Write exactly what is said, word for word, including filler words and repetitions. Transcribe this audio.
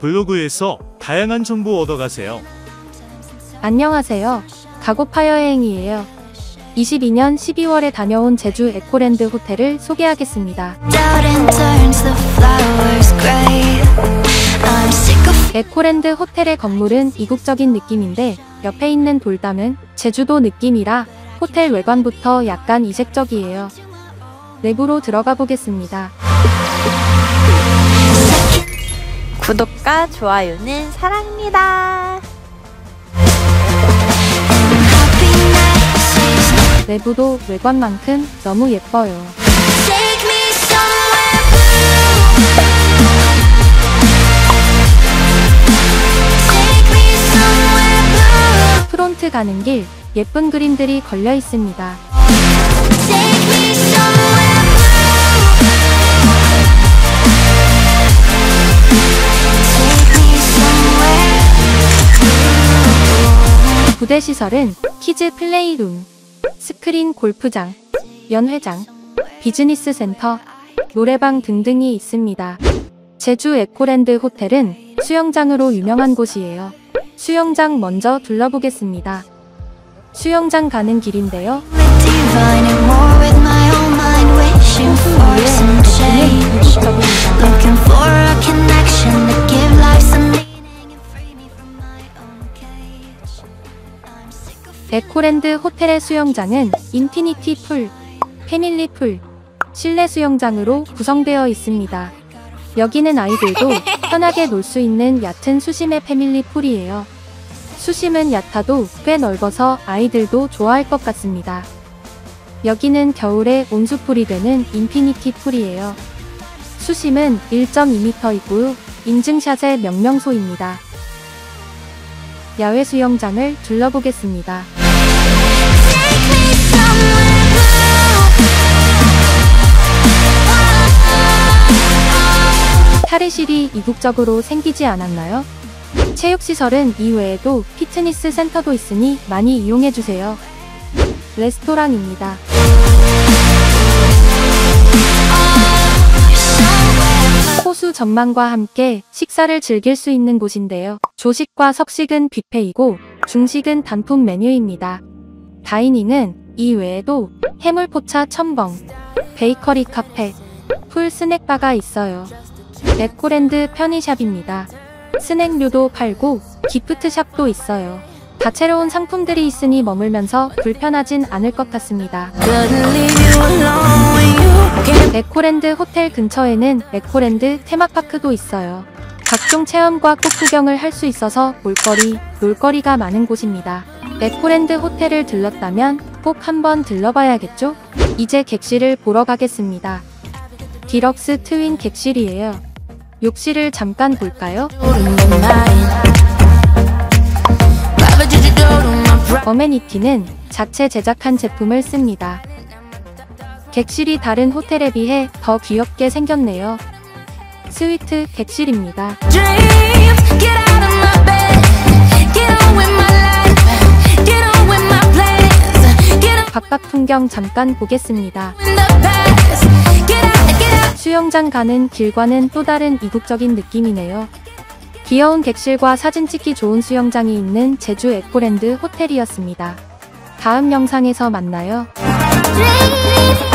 블로그에서 다양한 정보 얻어가세요. 안녕하세요. 가고파 여행이에요. 이십이 년 십이월에 다녀온 제주 에코랜드 호텔을 소개하겠습니다. 에코랜드 호텔의 건물은 이국적인 느낌인데 옆에 있는 돌담은 제주도 느낌이라 호텔 외관부터 약간 이색적이에요. 내부로 들어가 보겠습니다. 구독과 좋아요는 사랑입니다. 내부도 외관만큼 너무 예뻐요. 프론트 가는 길 예쁜 그림들이 걸려 있습니다. 부대 시설은 키즈 플레이룸, 스크린 골프장, 연회장, 비즈니스 센터, 노래방 등등이 있습니다. 제주 에코랜드 호텔은 수영장으로 유명한 곳이에요. 수영장 먼저 둘러보겠습니다. 수영장 가는 길인데요. 에코랜드 호텔의 수영장은 인피니티 풀, 패밀리 풀, 실내 수영장으로 구성되어 있습니다. 여기는 아이들도 편하게 놀 수 있는 얕은 수심의 패밀리 풀이에요. 수심은 얕아도 꽤 넓어서 아이들도 좋아할 것 같습니다. 여기는 겨울에 온수풀이 되는 인피니티 풀이에요. 수심은 일 점 이 미터이고요. 인증샷의 명명소입니다. 야외 수영장을 둘러보겠습니다. 탈의실이 이국적으로 생기지 않았나요? 체육시설은 이외에도 피트니스 센터도 있으니 많이 이용해주세요. 레스토랑입니다. 호수 전망과 함께 식사를 즐길 수 있는 곳인데요. 조식과 석식은 뷔페이고 중식은 단품 메뉴입니다. 다이닝은 이외에도 해물포차 첨벙, 베이커리 카페, 풀 스낵바가 있어요. 에코랜드 편의샵입니다. 스낵류도 팔고 기프트샵도 있어요. 다채로운 상품들이 있으니 머물면서 불편하진 않을 것 같습니다. 에코랜드 호텔 근처에는 에코랜드 테마파크도 있어요. 각종 체험과 꽃구경을 할 수 있어서 볼거리, 놀거리가 많은 곳입니다. 에코랜드 호텔을 들렀다면 꼭 한번 들러봐야겠죠? 이제 객실을 보러 가겠습니다. 디럭스 트윈 객실이에요. 욕실을 잠깐 볼까요? 어메니티는 자체 제작한 제품을 씁니다. 객실이 다른 호텔에 비해 더 귀엽게 생겼네요. 스위트 객실입니다. 바깥 풍경 잠깐 보겠습니다. 수영장 가는 길과는 또 다른 이국적인 느낌이네요. 귀여운 객실과 사진 찍기 좋은 수영장이 있는 제주 에코랜드 호텔이었습니다. 다음 영상에서 만나요.